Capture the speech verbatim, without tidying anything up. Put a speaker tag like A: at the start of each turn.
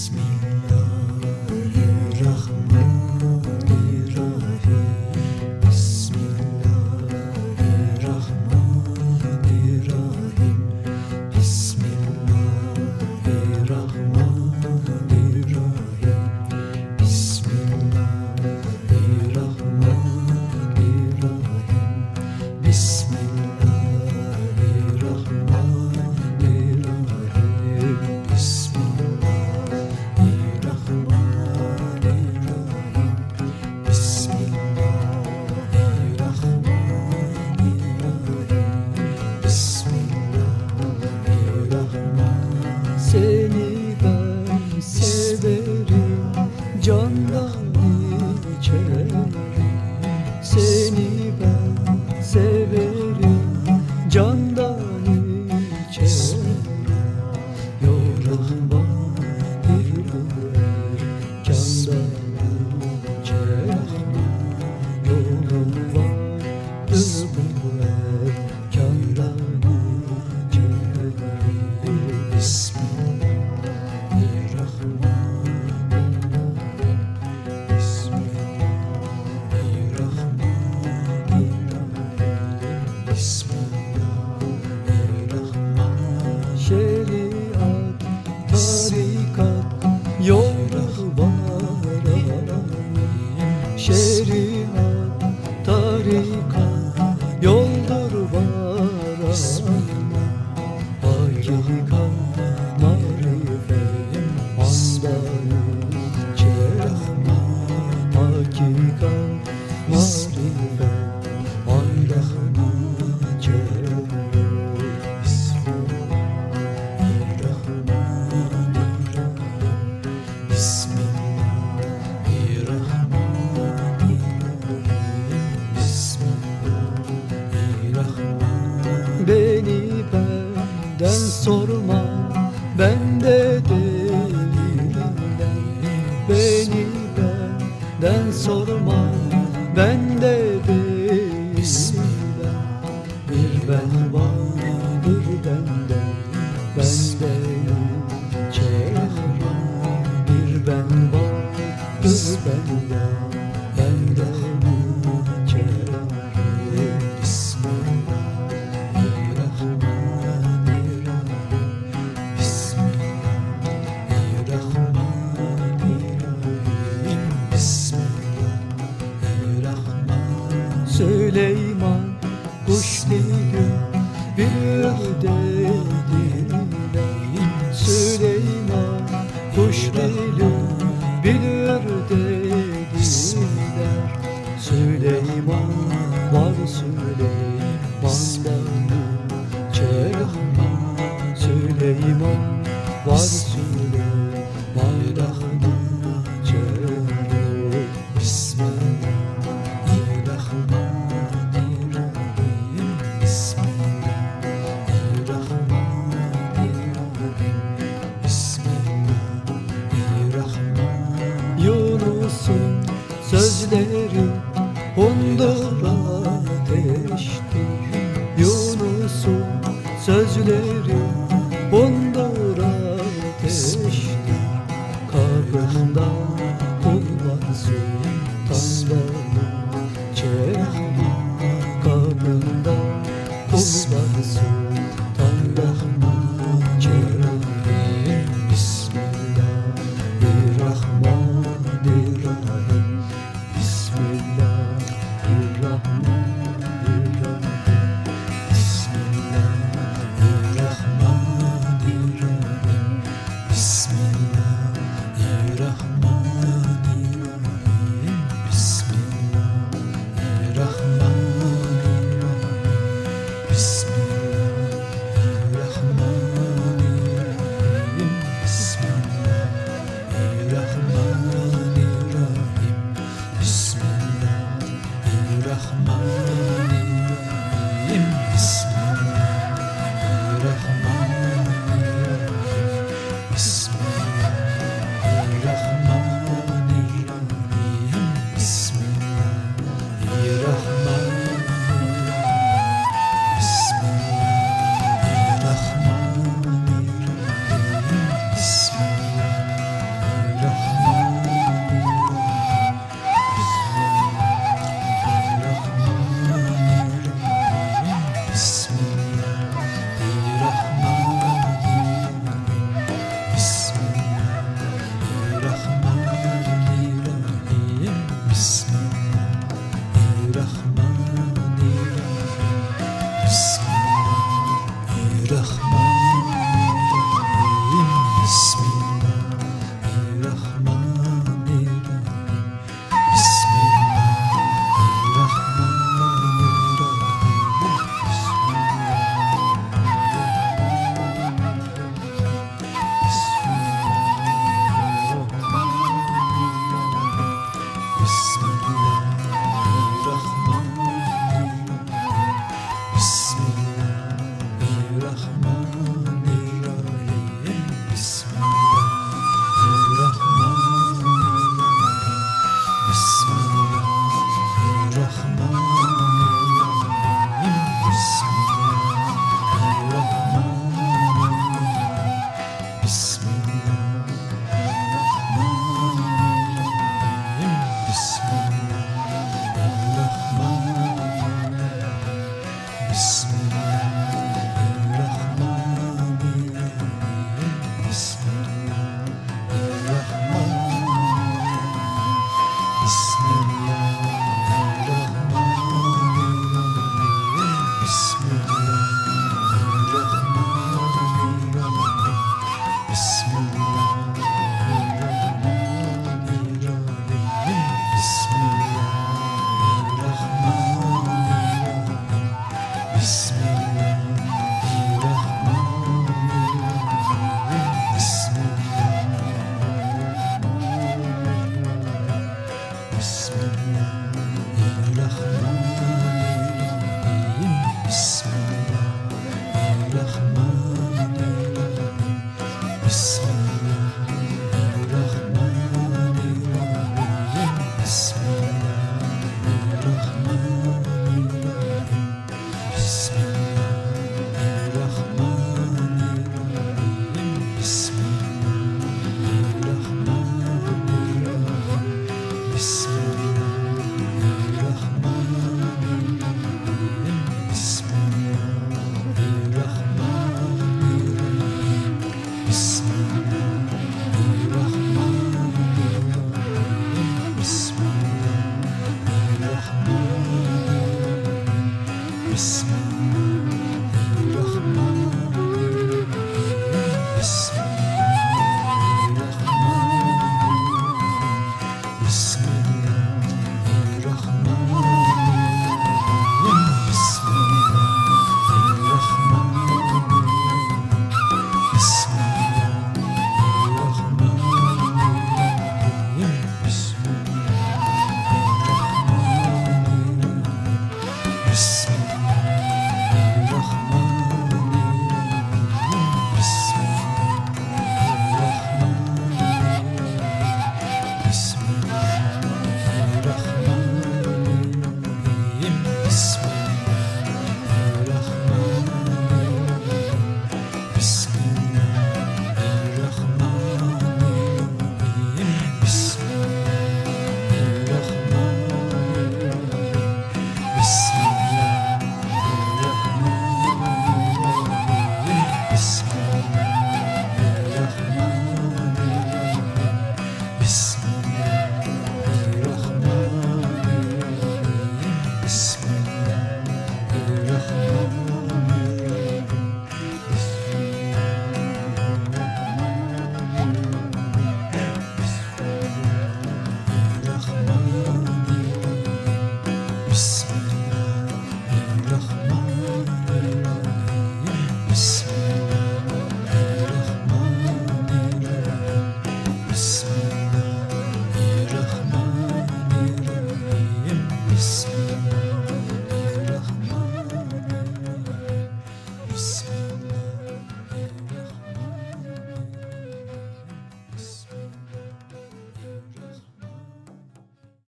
A: Seni ben severim, candan içerim. Seni ben severim, candan içerim. Yorulma bir güver, candan içerim. Yorulma bir güver, candan içerim. Şeriat, tarikat yoldur bana. Şeriat, tarikat yoldur bana. Hakikat, marifet, andan içerim. Hakikat, marifet, andan içerim. Beni benden sorma, ben de değilim. Beni benden sorma, ben de değilim. Bir ben var, bir benden, benden içerim. Bir ben var, bir benden, benden içerim. Süleyman kuş dili bir dediler. Süleyman kuş dili bilir dediler. Süleyman var Süleyman'dan içerim. Süleyman var Süleyman'dan içerim. Yunus'un sözleri hundur ateştir. Yunus'un sözleri hundur ateştir. Kabında kullan sultanları içerim. Kabında kullan sultanları içerim. Bismillahirrahmanirrahim. Bismillahirrahmanirrahim. Bismillahirrahmanirrahim. Bismillahirrahmanirrahim.